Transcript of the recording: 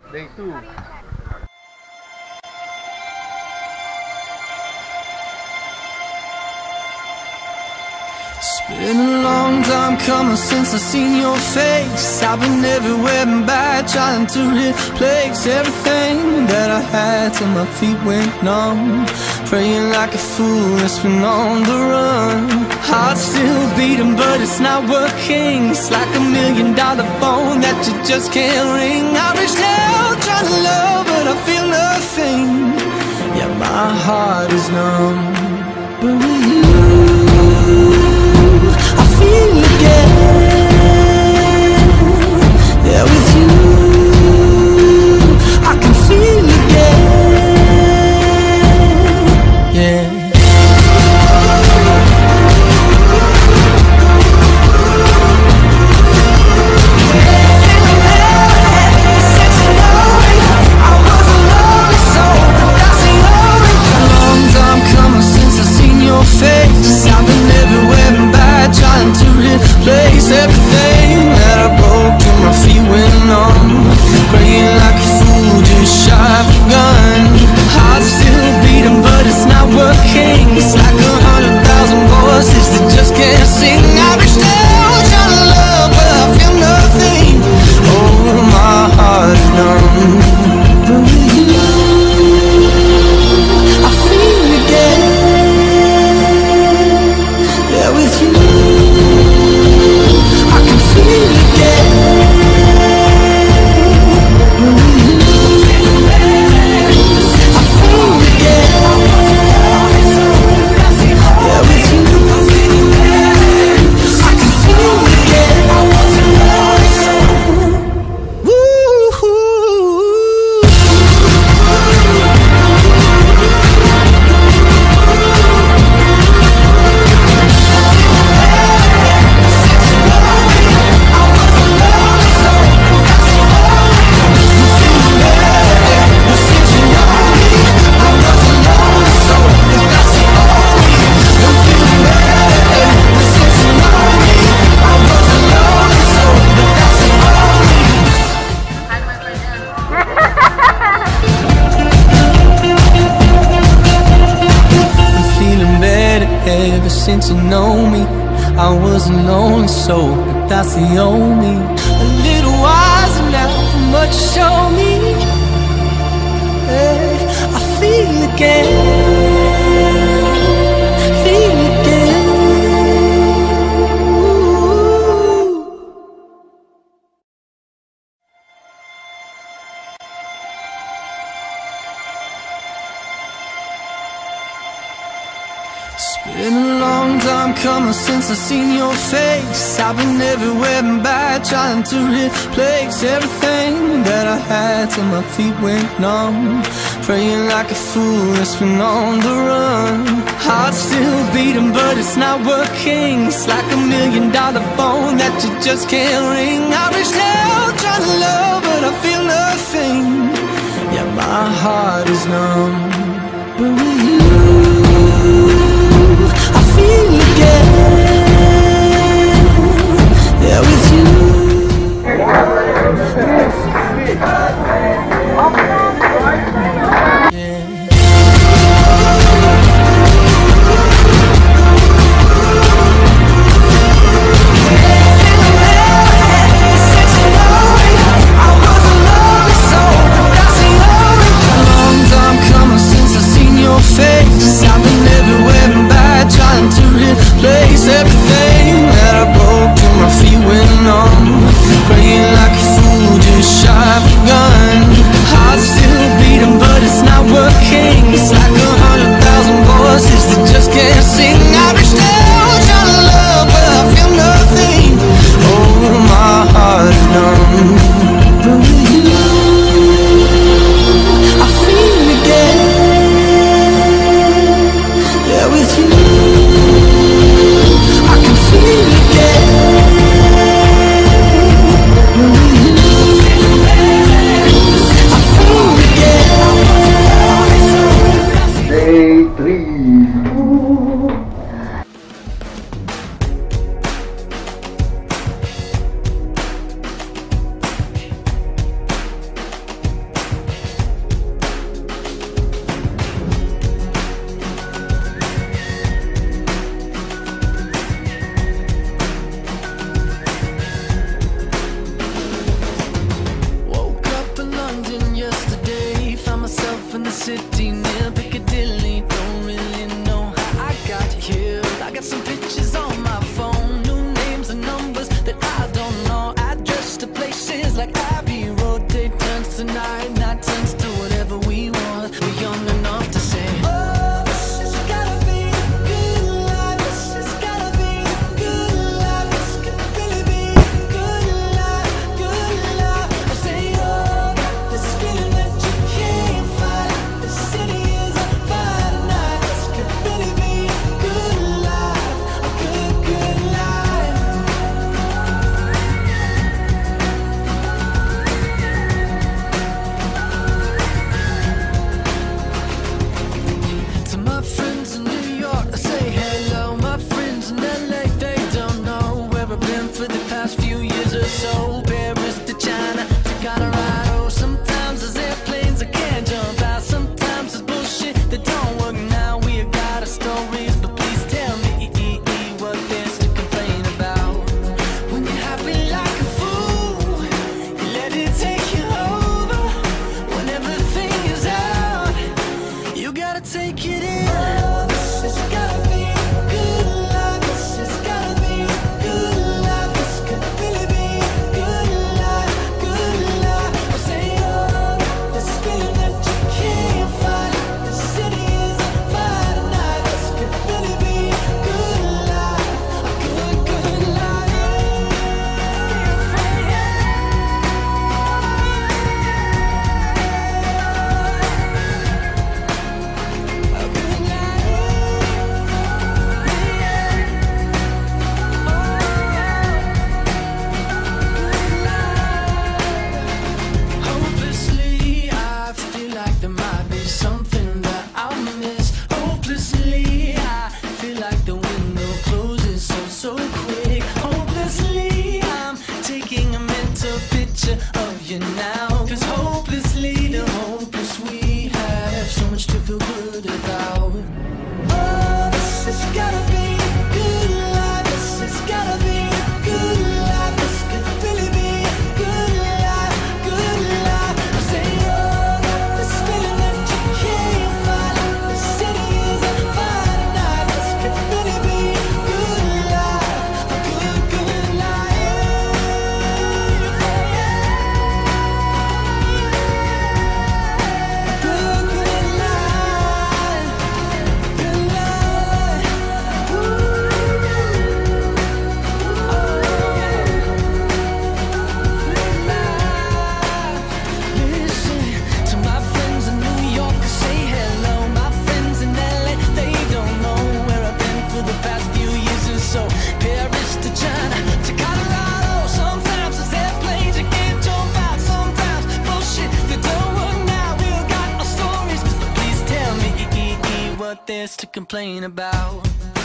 Day 2. It's been a long time coming since I seen your face. I've been everywhere and back, trying to replace everything that I had till my feet went numb. Praying like a fool that's been on the run. Heart still beating but it's not working. It's like $1 million phone that you just can't ring. I reached out trying to love but I feel nothing. Yeah, my heart is numb. But with you I feel again. Yeah, with you I can feel again. Yeah. Face. I've been everywhere and back, trying to replace everything that I broke till my feet went numb. Praying like a fool, just shy of a gun. Heart still beating but it's not working. It's like 100,000 voices that just can't sing. I reached out trying to love but I feel nothing. Oh, my heart is numb. But with you I feel again. With you, I can feel again. With you, I feel again. Yeah, with you, I can feel again. Ever since you know me, I was a lonely soul, but that's the only. A little wiser now from what you showed me. Hey, I feel again, feel again. Ooh. It's been a long time coming since I seen your face. I've been everywhere and back, trying to replace everything that I had till my feet went numb. Praying like a fool that's been on the run. Heart still beating but it's not working. It's like $1 million phone that you just can't ring. I reached out trying to love but I feel nothing. Yeah, my heart is numb. But with you I feel again. Yeah, with you. Long time coming. city near Piccadilly. Don't really know how I got here. I got some pictures on my phone, new names and numbers that I don't know. Address to places like Abbey Road. Day turns to night, night turns to whatever we want. We're young enough to say, oh, this has gotta be a good life. This has gotta be a good life. This could really be a good life, good life. I say, oh, this feeling that you can't fight. The city is on fire tonight. This could really be a good life, a good, good life. To my friends in New York, I say hello. My friends in LA, they don't know where I've been for the past few years or so. Paris to China to Colorado. Sometimes there's airplanes I can't jump out. Sometimes there's bullshit that don't work. Now we got our stories, but please tell me what there's to complain about. When you're happy like a fool, you let it take you over. When everything is out, you gotta take it in. Oh, this has gotta be a good life. This has gotta be a good life. This could really be a good life, good life. I say, oh, this feeling that you can't fight. The city is on fire tonight. This could really be a good life, a good, good life. A good life. Hopelessly, I feel like there might be something that I'll miss. Hopelessly, I feel like the window closes so quick. Hopelessly, I'm taking a mental picture of you now. 'Cause hopelessly, the hopeless we have so much to feel good about. Oh, this has gotta be a good life. This has gotta be a good life. This could really be a good life, good life. I say, oh, this feeling that you can't fight. The city is on fire tonight. This could really be a good life, a good, good life. A good, good life, good life. Listen to my friends in New York, say hello. My friends in LA, they don't know where I've been for the past few years or so. Paris to China to Colorado. Sometimes there's airplanes you can't jump out. Sometimes bullshit that don't work. Now we all got our stories, but please tell me what there's to complain about.